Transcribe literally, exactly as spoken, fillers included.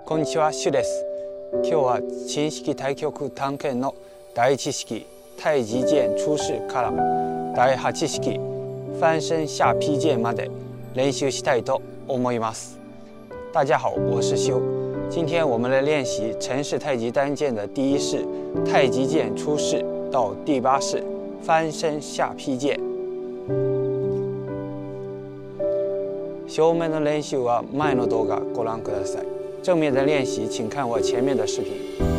こんにちは、シュです。今日は陳式太極探検の第一式太極拳出世から第八式翻身下劈剑まで練習したいと思います。大家好，我是修。今天我们来练习陈氏太极单剑的第一式太极剑出世到第八式翻身下劈剑。正面の練習は前の動画ご覧ください。正面的练习，请看我前面的视频。